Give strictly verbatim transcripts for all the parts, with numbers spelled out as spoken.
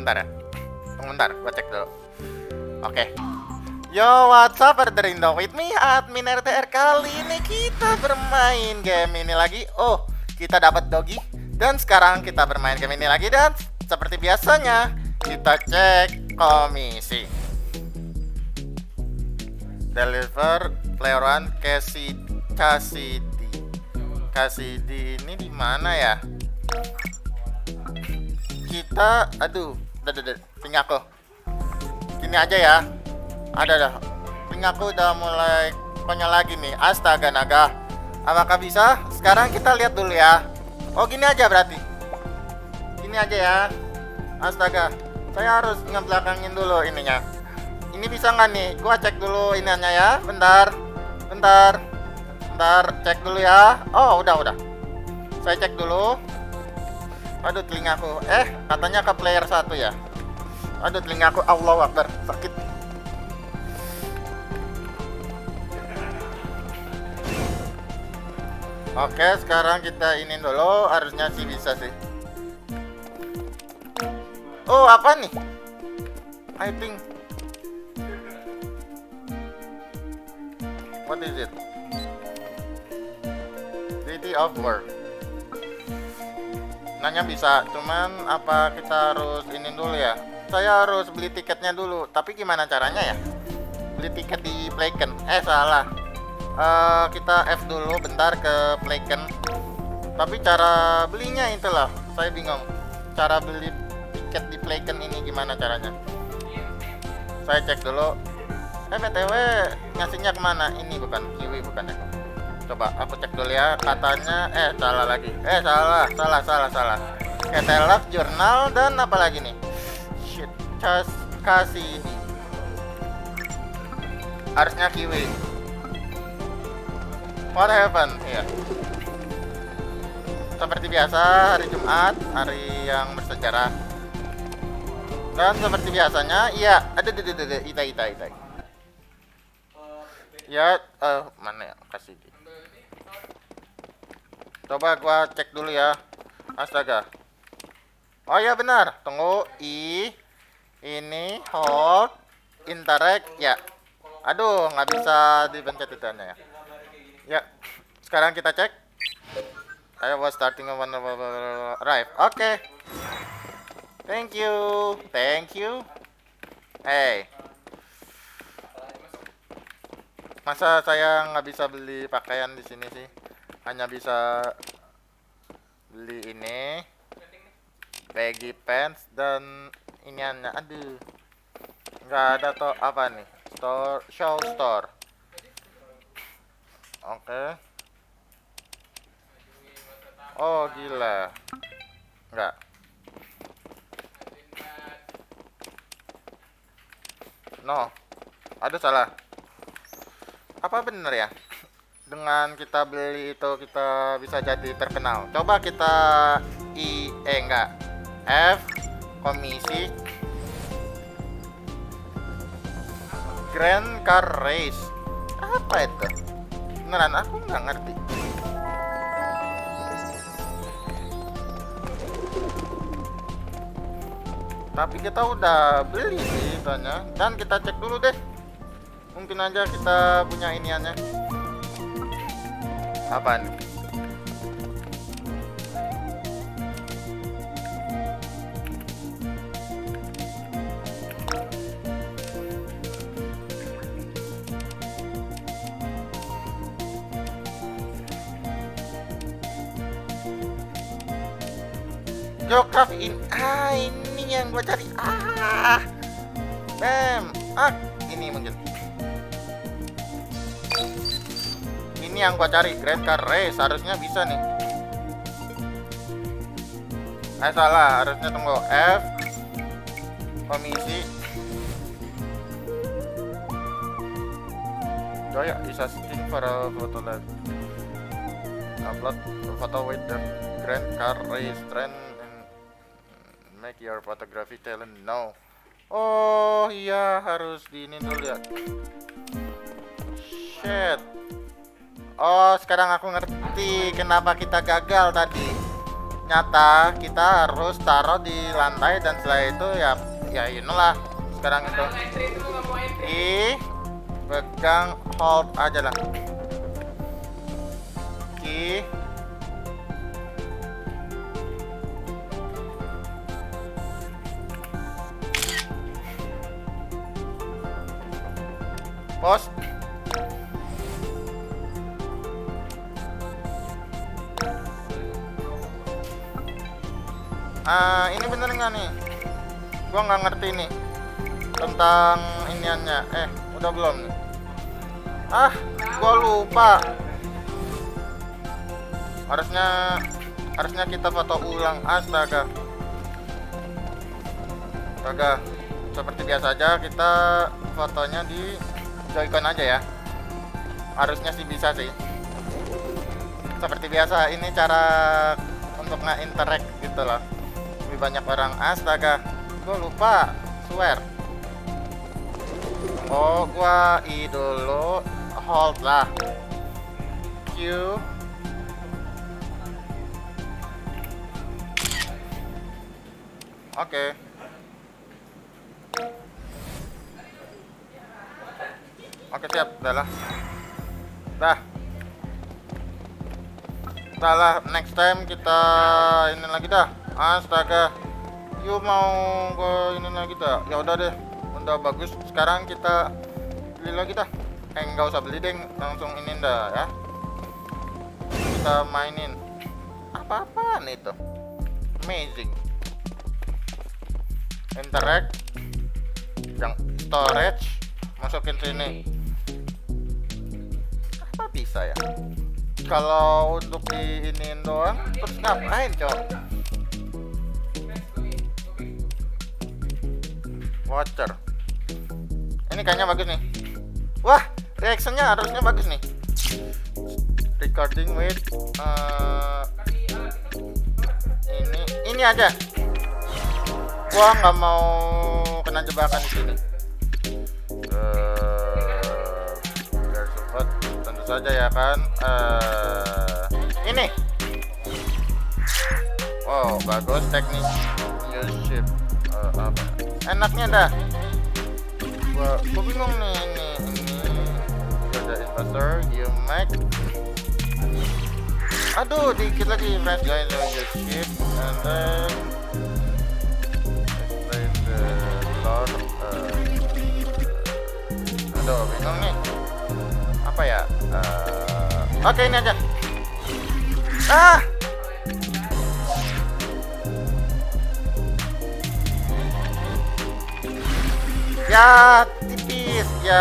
bentar ya. Tunggu bentar, gua cek dulu. Oke. Yo, what's up, Arderindo with me, admin R T R. Kali ini kita bermain game ini lagi. Oh, kita dapat doggy. Dan sekarang kita bermain game ini lagi. Dan seperti biasanya, kita cek komisi. Deliver player one Cassidy. Cassidy. Cassidy ini di mana ya? Kita, aduh, udah, udah, ping aku. Gini aja ya. Ada dah. Ping aku udah mulai konyol lagi nih. Astaga naga. Apakah bisa? Sekarang kita lihat dulu ya. Oh, gini aja berarti. Gini aja ya. Astaga. Saya harus ngebelakangin dulu ininya. Ini bisa nggak nih? Gua cek dulu iniannya ya. Bentar. Bentar. Bentar, cek dulu ya. Oh, udah, udah. Saya cek dulu. Aduh, telingaku. Eh, katanya ke player satu ya. Aduh, telingaku. Allahu Akbar, sakit. Oke, sekarang kita ini dulu. Harusnya sih bisa sih. Oh, apa nih? I think. What is it? City of Work. Nanya bisa, cuman apa kita harus ini dulu ya? Saya harus beli tiketnya dulu. Tapi gimana caranya ya? Beli tiket di Playken. Eh salah. Uh, kita F dulu bentar ke Playken. Tapi cara belinya itulah, saya bingung. Cara beli tiket di Playken ini gimana caranya? Saya cek dulu. Eh B T W ngasihnya kemana? Ini bukan Kiwi bukan ya? Coba aku cek dulu ya. Katanya eh salah lagi. Eh salah, salah, salah, salah. Catalog, jurnal dan apa lagi nih? Shit, just kasih ini. Harusnya Kiwi. What happened? Iya. Seperti biasa hari Jumat, hari yang bersejarah. Dan seperti biasanya, iya, ada ada ada ita ita ita. Ya, uh, mana ya kasih di. Coba gua cek dulu ya. Astaga. Oh ya benar. Tunggu. I. Ini. Hold. Interact. Ya. Aduh. Nggak bisa dipencet ituannya ya. Ya. Sekarang kita cek. I was starting one arrive. Oke. Okay. Thank you. Thank you. Hey. Masa saya nggak bisa beli pakaian di sini sih? Hanya bisa beli ini baggy pants dan ini iniannya. Aduh, nggak ada toh apa nih store show store. Oke. Okay. Oh gila, nggak. No, ada salah. Apa bener ya? Dengan kita beli itu kita bisa jadi terkenal. Coba kita I eh enggak F komisi Grand Car Race. Apa itu? Beneran aku nggak ngerti. Tapi kita udah beli sih tanya. Dan kita cek dulu deh. Mungkin aja kita punya iniannya. Apaan? Geography in ah ini yang gua cari. Ah. Bam. Ah, ini mungkin. Ini yang gua cari, Grand Car Race. Harusnya bisa nih. Eh salah, harusnya tunggu F komisi Joya is asking for a photo lab. Upload a photo with the Grand Car Race trend and make your photography talent now. Oh iya, harus di ini dulu ya. Shit. Oh, sekarang aku ngerti kenapa kita gagal tadi. nyata kita harus taruh di lantai, dan setelah itu ya ya inilah sekarang itu i pegang hold aja lah i pos. Ah, ini bener nggak nih? Gua nggak ngerti nih tentang iniannya. Eh, udah belum nih? Ah, gua lupa. Harusnya harusnya kita foto ulang. Astaga. Astaga. Seperti biasa aja kita fotonya di Joy-Con aja ya. Harusnya sih bisa sih. Seperti biasa, ini cara untuk nge-interact gitu loh. Lebih banyak orang. Astaga, gue lupa, swear. Oh, gua i dulu, hold lah, Q. Oke. Okay. Oke, okay, siap, udah lah. Dah. Udah lah, next time kita ini lagi dah. Astaga, yuk mau ke ini lagi dah. Ya udah deh, udah bagus. Sekarang kita beli lagi dah. Eh, nggak usah beli deh, langsung ini dah ya. Kita mainin. Apa-apaan itu? Amazing. Interact, yang storage, masukin sini. Apa bisa ya? Kalau untuk di iniin doang, terus ngapain cok? Watcher. Ini kayaknya bagus nih. Wah, reactionnya harusnya bagus nih. Recording with uh, ini ini aja. Gua nggak mau kena jebakan di sini. Uh, biar support tentu saja ya kan. Uh, ini. Wow, bagus teknik use shift. Uh, apa? Enaknya dah. Gua, gua bingung nih ini ini ada inverter, you make. Aduh, dikit lagi press join use shift and then explain the lord. Uh, aduh, bingung nih. Apa ya? Uh, Oke, okay, ini aja. Ah. Ya, tipis ya.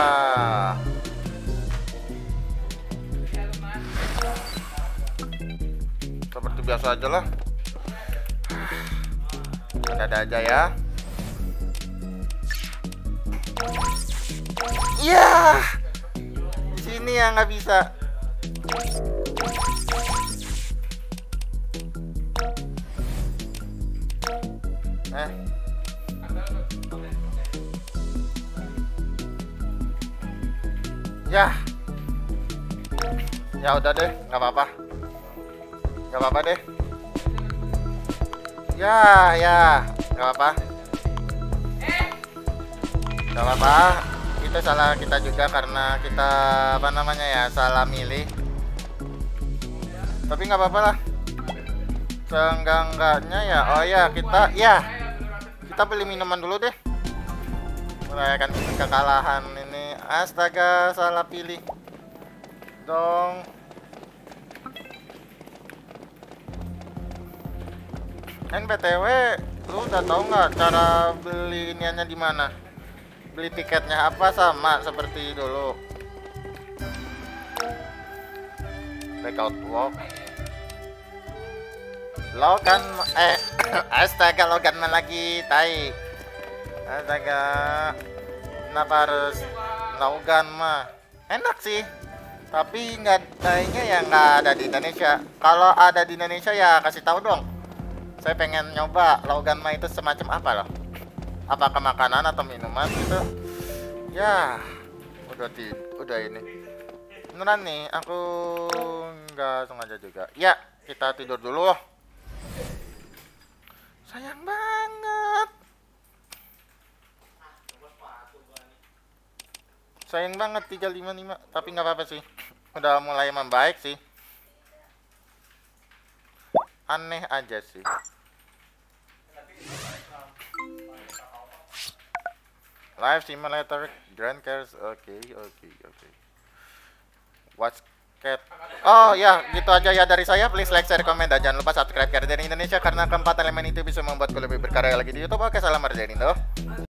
Seperti biasa aja lah. Ada-ada aja ya. Ya, di sini ya nggak bisa. Eh. Ya, ya udah deh, nggak apa-apa, nggak apa-apa deh. Ya, ya, nggak apa-apa, nggak apa-apa. Itu salah kita juga karena kita apa namanya ya salah milih. Tapi nggak apa-apa lah. Seenggak-enggaknya ya. Oh ya kita, ya kita beli minuman dulu deh. Merayakan kekalahan ini. Astaga, salah pilih dong. N B T W, lu udah tahu nggak cara beli iniannya di mana? Beli tiketnya apa sama seperti dulu? Breakout walk. Logan, eh, astaga Logan lagi, tai. Astaga, kenapa harus Logan mah? Enak sih, tapi nggak kayaknya ya nggak ada di Indonesia. Kalau ada di Indonesia ya kasih tahu dong. Saya pengen nyoba Logan mah itu semacam apa loh? Apakah makanan atau minuman gitu? Ya, udah di, udah ini. Beneran nih, aku nggak sengaja juga. Ya, kita tidur dulu loh. Sayang banget. Sayang banget tiga lima lima, tapi nggak apa-apa sih. Udah mulai membaik sih. Aneh aja sih. Live simulator Grand Cars. Oke, oke, oke. Watch cat. Oh ya, gitu aja ya dari saya. Please like, share, komen, dan jangan lupa subscribe Karya dari Indonesia karena keempat elemen itu bisa membuatku lebih berkarya lagi di YouTube. Oke, salam Arjanindo.